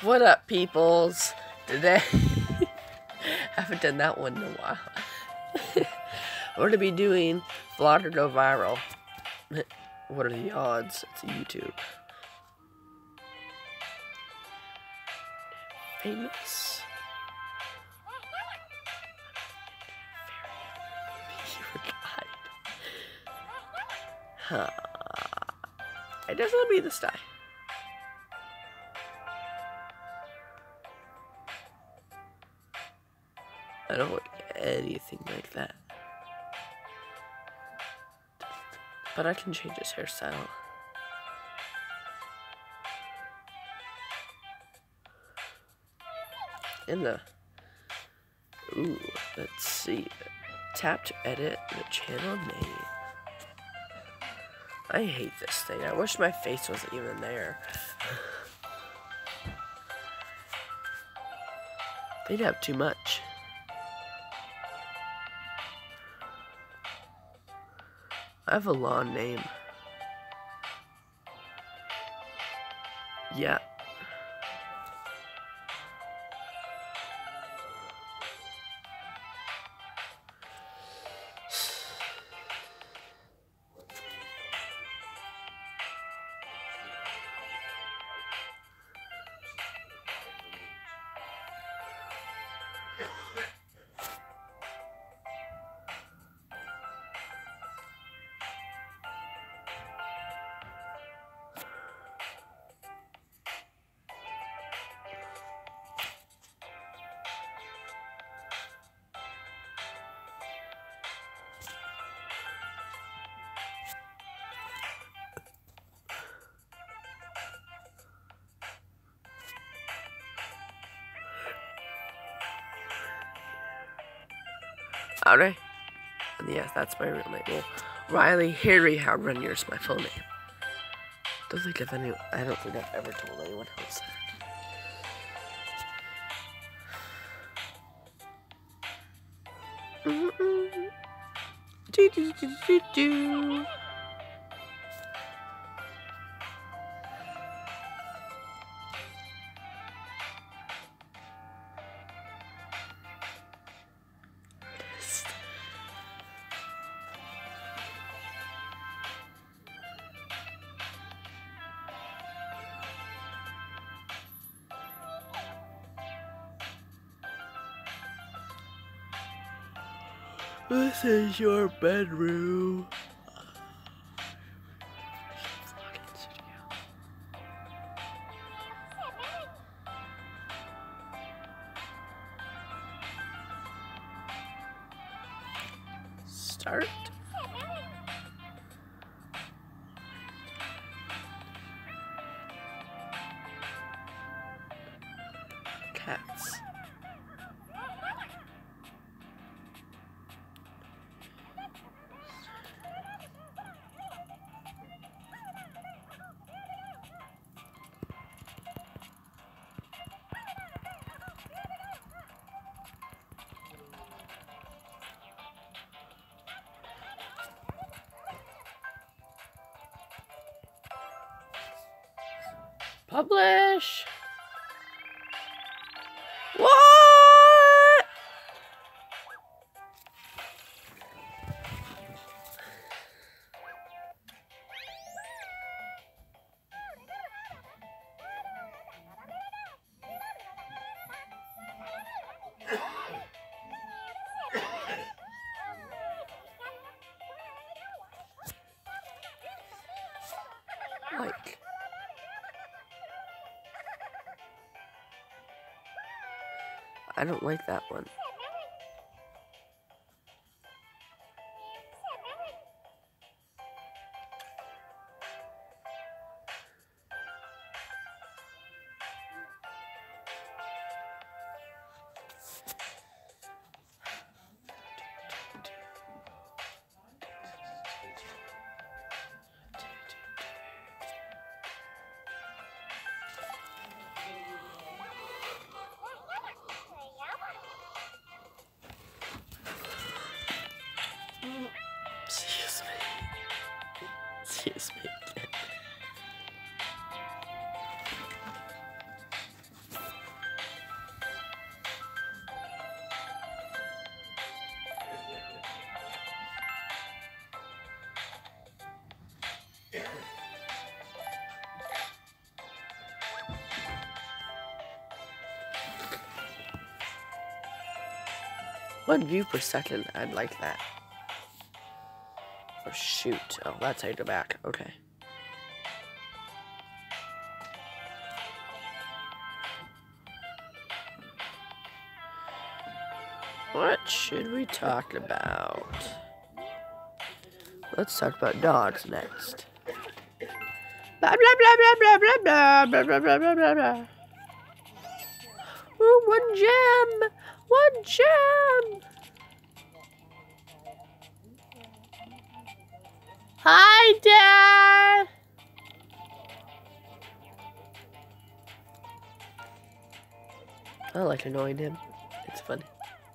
What up, peoples? Today, haven't done that one in a while. We're gonna be doing Vlogger Go Viral. What are the odds? It's a YouTube. Famous. Huh. I guess I'll be this guy. I don't like anything like that. But I can change his hairstyle. Ooh, let's see. Tap to edit the channel name. I hate this thing. I wish my face wasn't even there. They'd have too much. I have a long name. Yeah. Alright. And yes, that's my real name. Well, Riley Harry Howrunner is my full name. I don't think I've ever told anyone else that. Do do do do do. This is your bedroom. Start. Cats. Publish. What? Like. I don't like that one. Excuse me. 1 view per second. I'd like that. Oh, shoot. Oh, that's how you go back. Okay. What should we talk about? Let's talk about dogs next. Blah, blah, blah, blah, blah, blah, blah, blah, blah, blah, blah, blah. Ooh, 1 gem! 1 gem! Hi, Dad! I like annoying him. It's funny.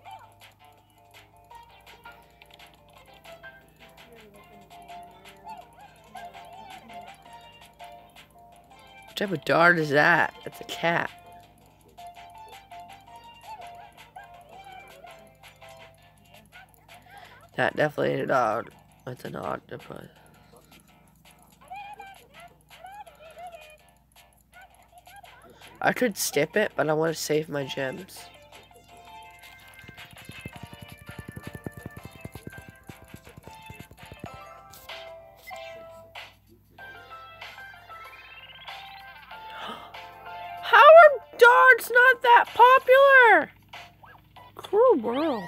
What type of dart is that? It's a cat. That definitely ain't a dog. That's an octopus. I could skip it, but I want to save my gems. How are dogs not that popular? Cruel world.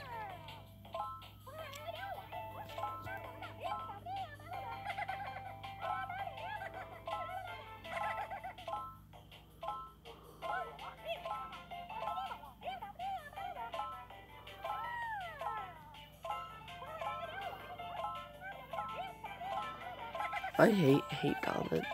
I hate goblins.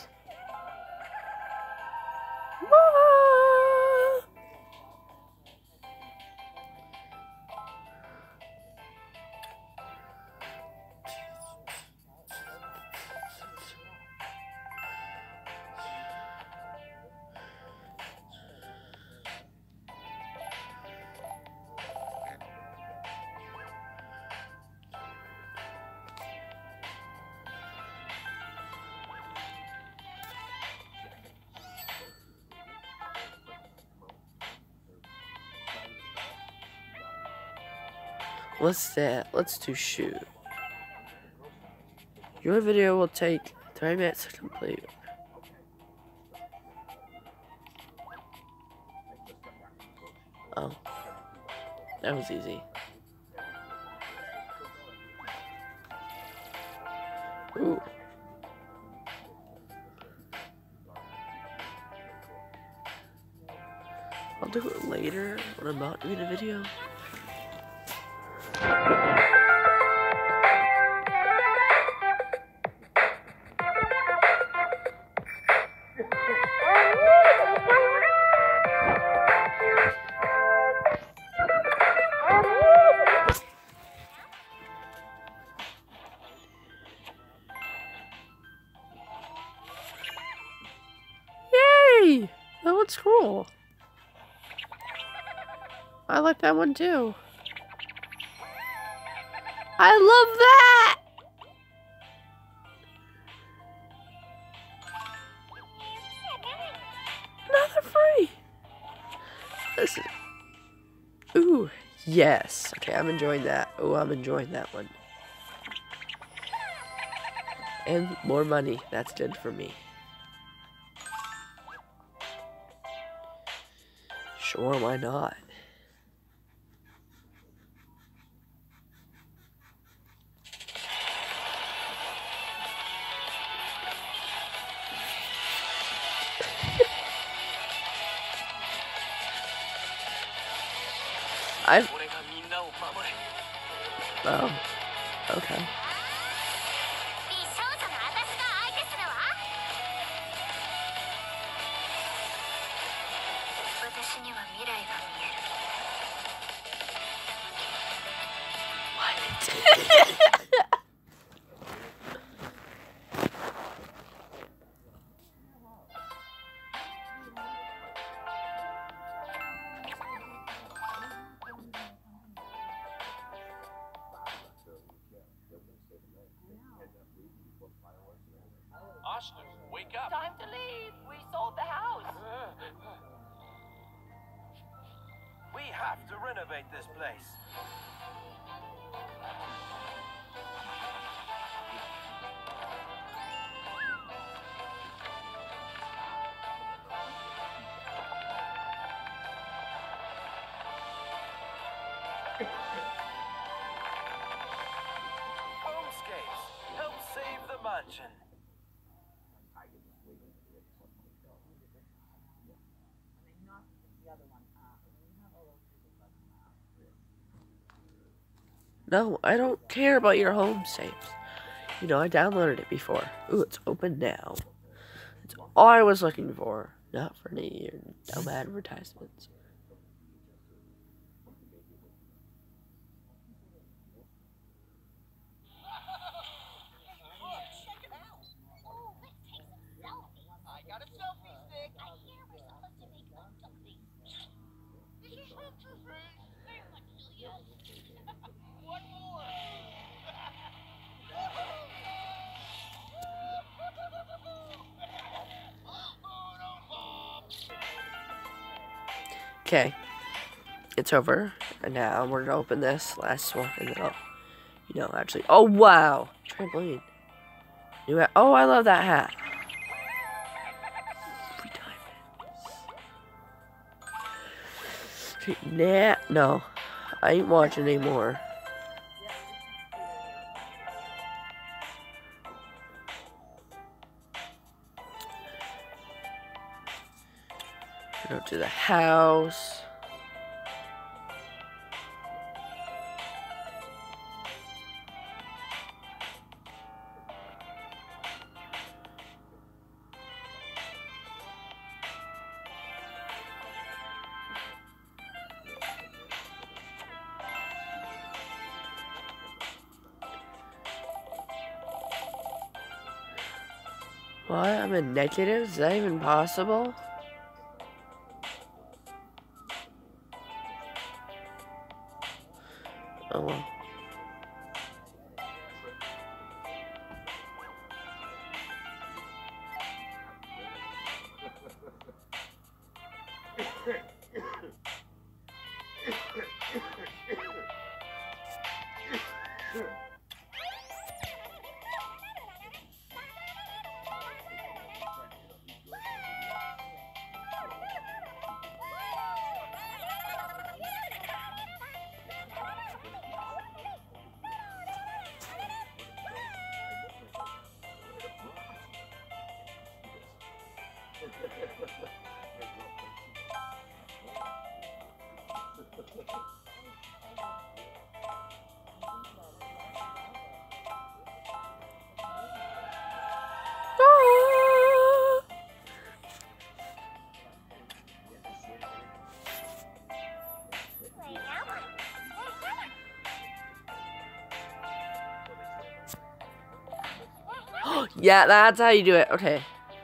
What's that? Let's do shoot. Your video will take 3 minutes to complete. Oh. That was easy. Ooh. I'll do it later when I'm not doing a video. Yay! That one's cool. I like that one too. I love that! Another free! This is... Ooh, yes. Okay, I'm enjoying that. Oh, I'm enjoying that one. And more money. That's good for me. Sure, why not? Oh, okay. Ashton, wake up! Time to leave! We sold the house! We have have to renovate this place. Homescapes, help save the mansion. No, I don't care about your home saves. You know, I downloaded it before. Ooh, it's open now. It's all I was looking for. Not for any of your dumb advertisements. I got a selfie stick. I hear we're supposed to make one selfie. This is Hunter's face. They are like millions. One more. Okay. It's over. And now we're gonna open this last one and then I'll, you know, actually. Oh, wow! Trampoline. New hat. Oh, I love that hat. Free time. Okay, nah, no. I ain't watching anymore. Go to the house. What? I'm in negative? Is that even possible? Oh well. Yeah, that's how you do it. Okay.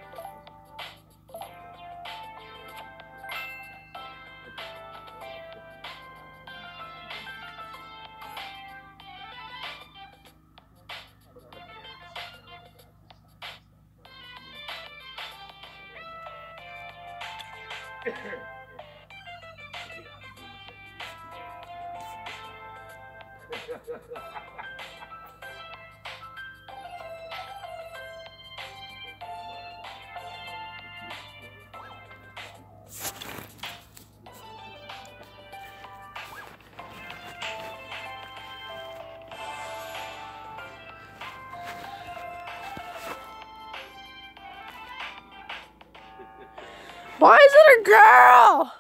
Why is it a girl?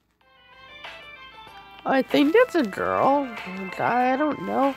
I think it's a girl. I don't know.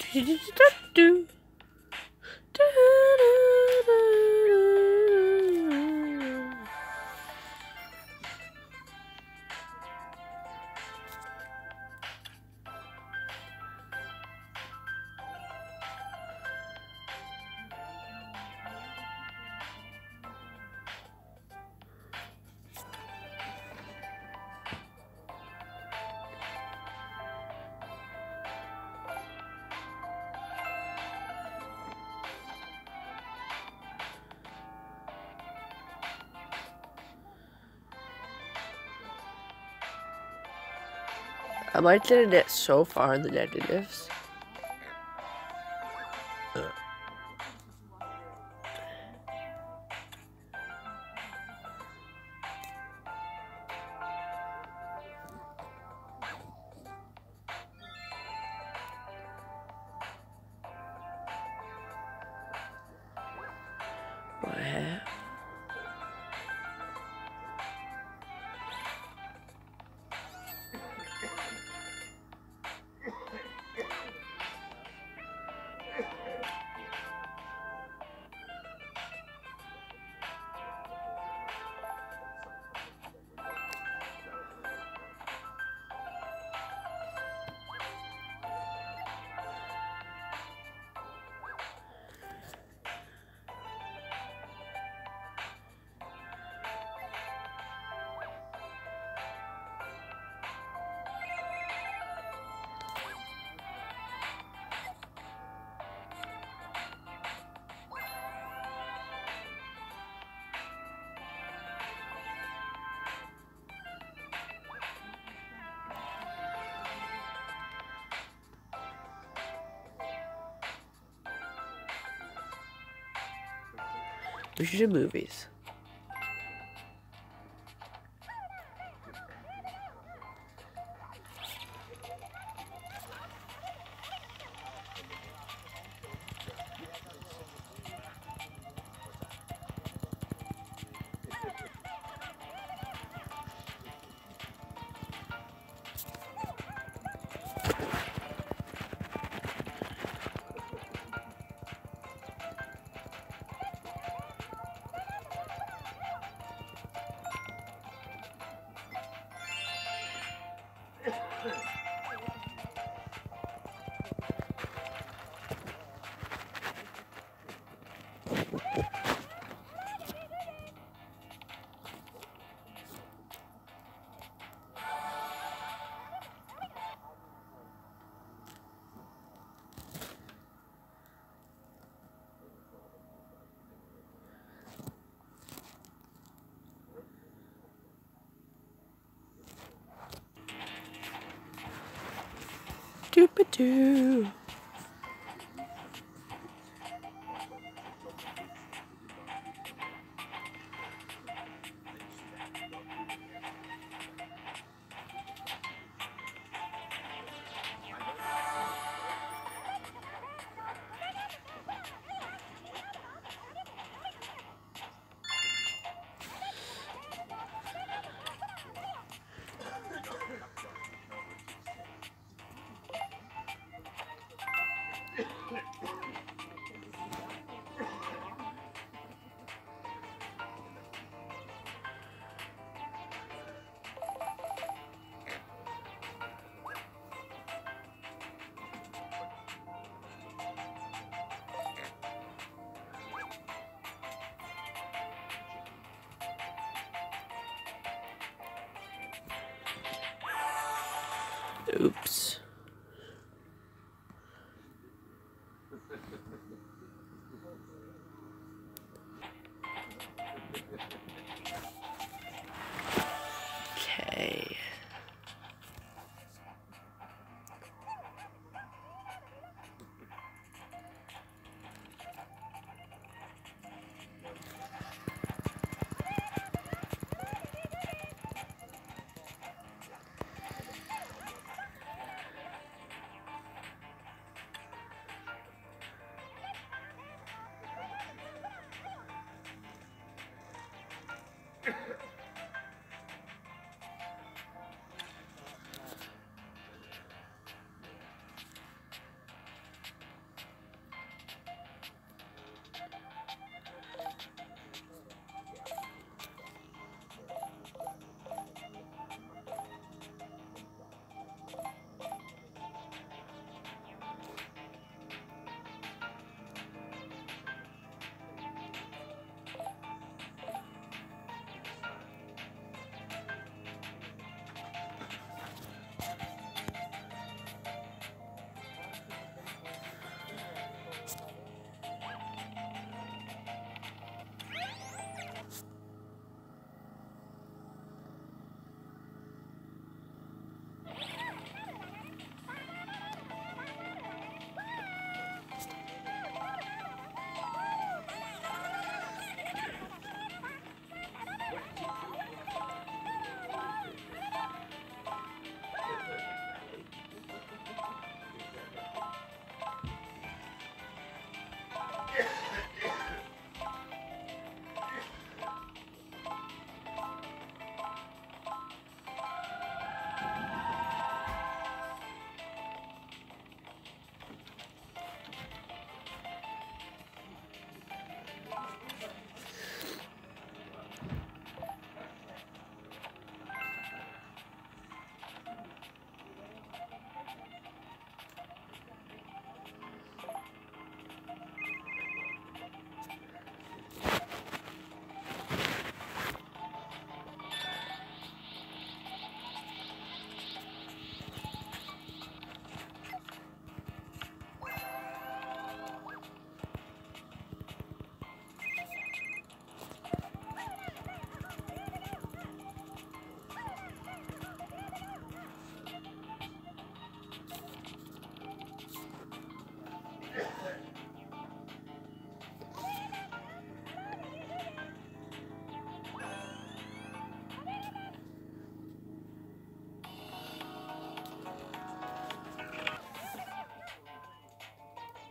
I might get it so far in the negatives. What happened? We should do movies. Doop-a-doo. Oops. Okay.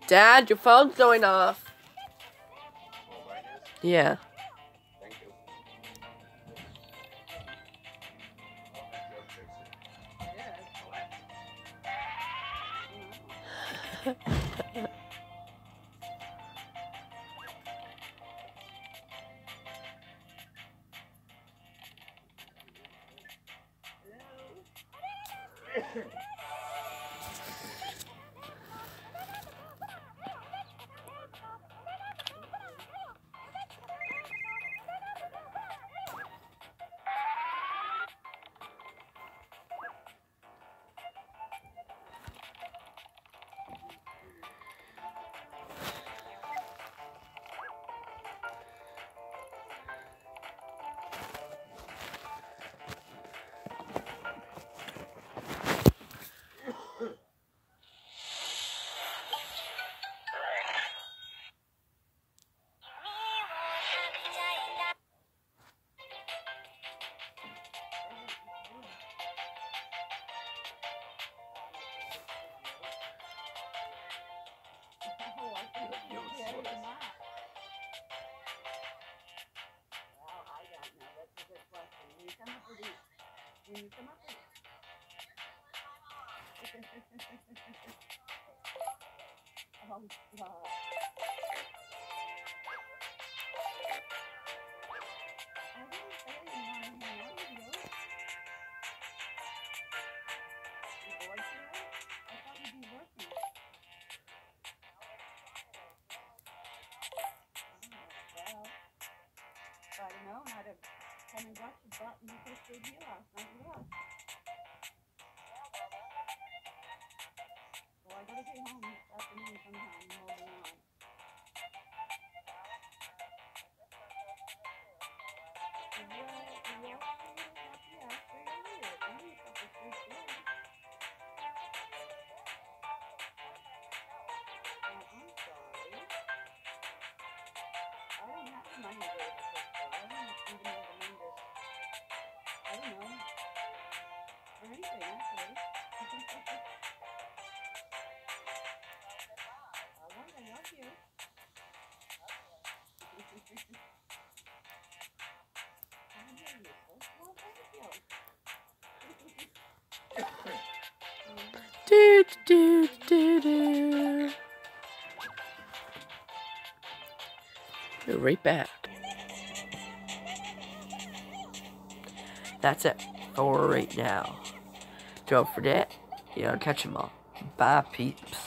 Dad, your phone's going off. Oh, mine is? Yeah. Thank you. I'll have Joe fix it. When you come up with oh, God. I didn't say you wanted to know you. You bored today? I thought you'd be working. Oh, well, if I'd known, I'd have come and got your butt and put your house, not yours. Well, I gotta get home this afternoon sometime and mow the lawn. Do, do, do, do. Be right back. That's it for right now. Don't forget, you gotta catch them all. Bye, peeps.